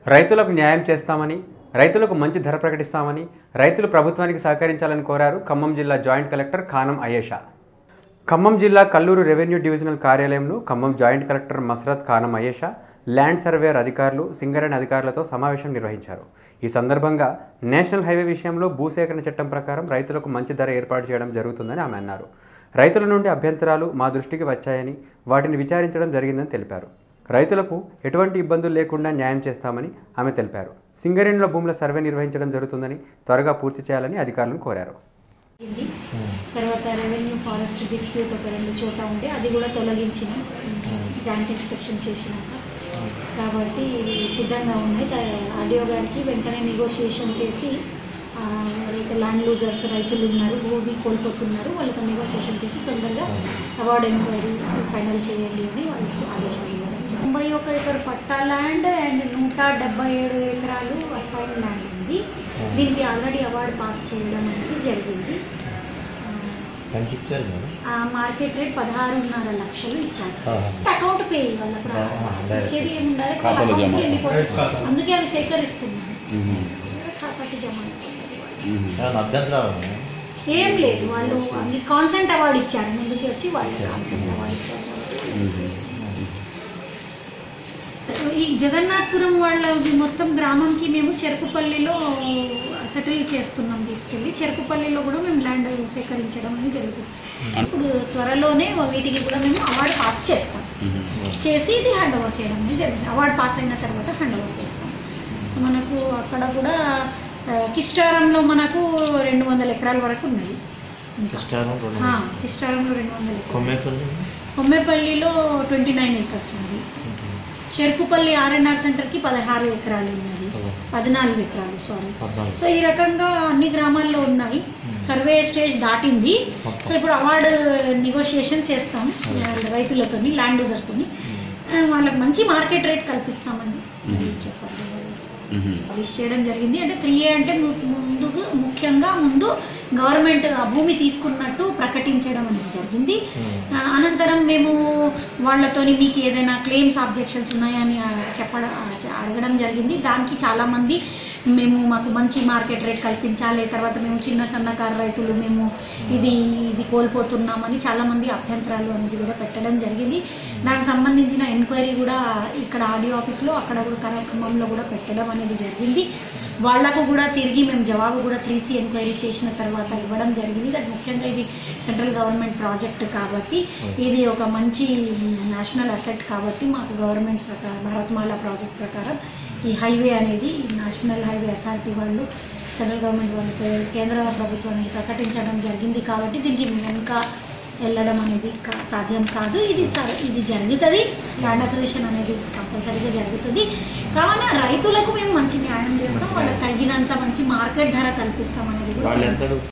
రైతులకు న్యాయం చేస్తామని, రైతులకు మంచి ధర ప్రకటిస్తామని రైతులు ప్రభుత్వానికి సహకరించాలని కోరారు ఖమ్మం జిల్లా జాయింట్ కలెక్టర్ ఖానం అయేషా. ఖమ్మం జిల్లా కల్లూరు రెవెన్యూ డివిజనల్ కార్యాలయంలో Khammam joint collector Masrat Khanam Ayesha, land surveyor అధికారులు, సింగరేణి అధికారులతో సమావేశం నిర్వహించారు. ఈ సందర్భంగా నేషనల్ హైవే విషయంలో భూసేకరణ చట్టం ప్రకారం రైతులకు మంచి ధర ఏర్పాటు చేయడం జరుగుతుందని ఆమె అన్నారు. రైతుల నుండి అభ్యంతరాలు మా దృష్టికి వచ్చాయని వాటిని విచారించడం జరిగిందని తెలిపారు. రైతులకు ఎటువంటి ఇబ్బందులు లేకుండా న్యాయం చేస్తామని ఆమె తెలిపారు. సింగరేణిలో భూముల సర్వే నిర్వహించడం జరుగుతుందని త్వరగా పూర్తి చేయాలని అధికారులను కోరారు. తర్వాత రెవెన్యూ ఫారెస్ట్ డిస్ప్యూట్ ఒక 2 చోట ఉంటే అది కూడా తొలగించిన జాయింట్ ఇన్స్పెక్షన్ చేసినాక, కాబట్టి సిద్ధంగా ఉన్నాయి. ఆర్డీఓ గారికి వెంటనే నెగోషియేషన్ చేసి ఎవరైతే ల్యాండ్ లూజర్స్ రైతులు ఉన్నారు, భూమి కోల్పోతున్నారు, వాళ్ళతో నెగోషియేషన్ చేసి తొందరగా అవార్డ్ ఎంక్వైరీ ఫైనల్ చేయండి అని వాళ్ళకి ఆదేశాలు ఇవ్వడం. 91 ఎకర్ పట్టా ల్యాండ్ అండ్ 177 ఎకరాలు అసైన్ ల్యాండ్ ఉంది. దీనికి ఆల్రెడీ అవార్డు పాస్ చేయడం అనేది జరిగింది. మార్కెట్ రేట్ 16.5 లక్షలు ఇచ్చారు. అకౌంట్ పే వాళ్ళకి ఇచ్చేది ఏముండాలి, అందుకే అవి సేకరిస్తున్నారు, ఖాతాకి జమ ఏం లేదు. వాళ్ళు కాన్సెంట్ అవార్డు ఇచ్చారు, ముందుకు వచ్చి వాళ్ళు కాన్సెంట్ అవార్డు ఇచ్చారు. ఈ జగన్నాథపురం వాళ్ళ మొత్తం గ్రామంకి మేము చెరుకుపల్లిలో సెటిల్ చేస్తున్నాం. తీసుకెళ్ళి చెరుకుపల్లిలో కూడా మేము ల్యాండ్ సేకరించడం అనేది జరుగుతుంది. ఇప్పుడు త్వరలోనే వీటికి కూడా మేము అవార్డు పాస్ చేస్తాం, చేసి ఇది హ్యాండ్ ఓవర్ చేయడం అనేది జరిగింది. అవార్డు పాస్ అయిన తర్వాత హ్యాండ్ ఓవర్ చేస్తాం. సో మనకు అక్కడ కూడా కిస్టారంలో మనకు 200 ఎకరాల వరకు ఉన్నాయి. కిస్టారంలో 200 ఎకరాలు, కొమ్మేపల్లిలో 29 ఏకర్స్ ఉంది. చెరుకుపల్లి R&R సెంటర్కి 16 ఎకరాలు ఉన్నది, 14 ఎకరాలు సారీ. సో ఈ రకంగా అన్ని గ్రామాల్లో ఉన్నాయి. సర్వే స్టేజ్ దాటింది. సో ఇప్పుడు అవార్డు నెగోషియేషన్ చేస్తాం రైతులతో, ల్యాండ్ యూజర్స్తోని, వాళ్ళకి మంచి మార్కెట్ రేట్ కల్పిస్తామని చెప్పారు. లిస్ట్ చేయడం జరిగింది. అంటే 3A అంటే ముఖ్యంగా ముందు గవర్నమెంట్ ఆ భూమి తీసుకున్నట్టు ప్రకటించడం అనేది జరిగింది. అనంతరం మేము వాళ్ళతోని మీకు ఏదైనా క్లెయిమ్స్ ఆబ్జెక్షన్స్ ఉన్నాయని అడగడం జరిగింది. దానికి చాలామంది మాకు మంచి మార్కెట్ రేట్ కల్పించాలి, తర్వాత మేము చిన్న సన్నకారు రైతులు మేము ఇది కోల్పోతున్నామని చాలామంది అభ్యంతరాలు అనేది కూడా పెట్టడం జరిగింది. దానికి సంబంధించిన ఎంక్వైరీ కూడా ఇక్కడ ఆర్డీఓ ఆఫీస్లో, అక్కడ కూడా ఖమ్మంలో కూడా పెట్టడం అనేది జరిగింది. వాళ్లకు కూడా తిరిగి మేము జవాబు కూడా 3C ఎంక్వైరీ చేసిన తర్వాత ఇవ్వడం జరిగింది. అది ముఖ్యంగా ఇది సెంట్రల్ గవర్నమెంట్ ప్రాజెక్ట్ కాబట్టి, ఇది ఒక మంచి నేషనల్ అసెట్ కాబట్టి మాకు గవర్నమెంట్ ప్రకారం భారత్మాల ప్రాజెక్ట్ ప్రకారం ఈ హైవే అనేది నేషనల్ హైవే అథారిటీ వాళ్ళు, సెంట్రల్ గవర్నమెంట్ వాళ్ళు, కేంద్ర ప్రభుత్వాన్ని ప్రకటించడం జరిగింది. కాబట్టి దీనికి వెనుక వెళ్ళడం అనేది సాధ్యం కాదు. ఇది జరుగుతుంది. ల్యాండ్ అక్విజిషన్ అనేది కంపల్సరీగా జరుగుతుంది. కావున రైతులకు మేము మంచి న్యాయం చేస్తాం, వాళ్ళకి తగినంత మంచి మార్కెట్ ధర కల్పిస్తాం అనేది కూడా